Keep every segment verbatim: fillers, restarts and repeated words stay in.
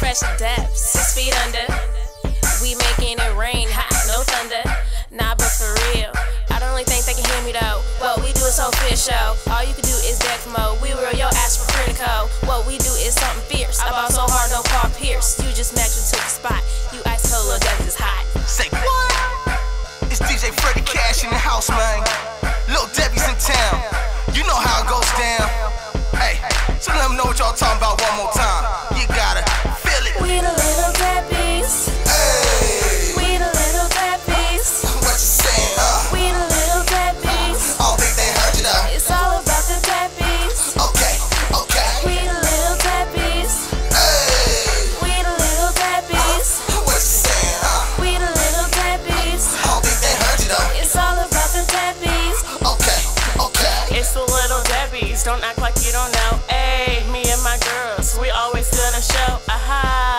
fresh depths, six feet under. We making it rain, hot, no thunder. Nah, but for real, I don't really think they can hear me though. What we do is so official. All you can do is deck mode. We real your ass for critical. What we do is something fierce. I ball so hard, no car pierce. You just naturally took the spot. You ice cold, Lil Debbiez is hot. Say what? It's D J Freddy Cash in the house, man. Lil Debbiez in town. You know how it goes down. Hey, so let them know what y'all talking about one more time. You gotta feel it. We the Lil Debbiez. Hey. We the Lil Debbiez. What you saying, huh? We the Lil Debbiez. I don't think they heard you though. It's all about the Debbiez. Okay, okay. We the Lil Debbiez. Hey. We the Lil Debbiez. What you saying, huh? We the Lil Debbiez. I don't think they heard you though. It's all about the Debbiez. Okay, okay. It's the Lil Debbiez, don't act like you don't know. Ayy, me and my girls, we always gonna show. Aha.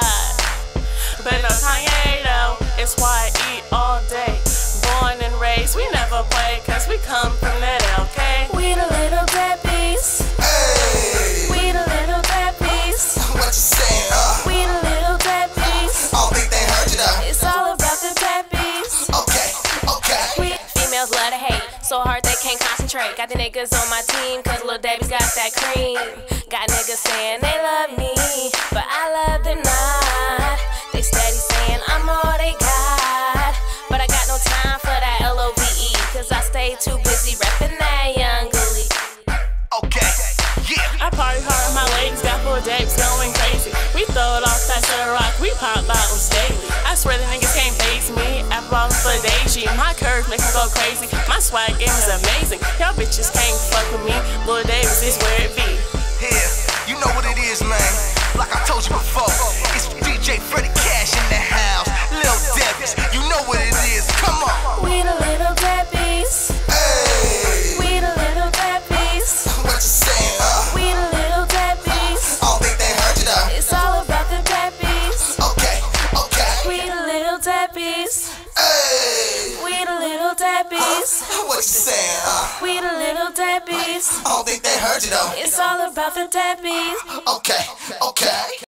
But no Kanye though, it's why I eat all day. Born and raised, we never play, cause we come from that L K. We the Lil Debbiez. Hey. We the Lil Debbiez. What you saying, huh? We the Lil Debbiez. I don't think they heard you though. It's all about the Debbiez. Okay, okay. We females love to hate, so hard they can't concentrate. Got the niggas on my team, cause Lil Debbiez got that cream. Got niggas saying they love me, but I love them not. They steady saying I'm all they got, but I got no time for that L O V E, cause I stay too busy reppin' that young gully. Okay, yeah. I party hard, my ladies got full debts going crazy. We throw it off that rock, we pop bottles daily. I swear the niggas can't face me, apple bottom for Daisy. My curves make me go crazy, my swag game is amazing. Y'all bitches can't fuck with me, Lil Debbiez is where it be. Here, you know what it is, man. Like I told you before, it's D J Freddy Cash in the house. Lil Debbiez, you know what it is. Come on. We the Lil Debbiez. Hey. We the Lil Debbiez. What you saying, huh? We the Lil Debbiez. I don't think they heard you though. It's all about the Debbiez. Okay, okay. We the Lil Debbiez. Hey. We the Lil Debbiez. What you saying, huh? We the Lil Debbiez. I don't think they heard you though. It's all about the Debbiez. Okay, okay.